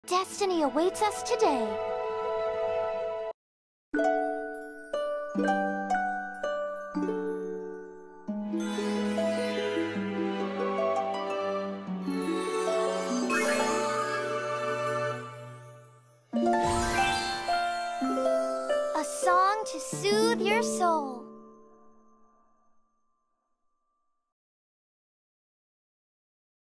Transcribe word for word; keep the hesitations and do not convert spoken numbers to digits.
Destiny awaits us today. A song to soothe your soul.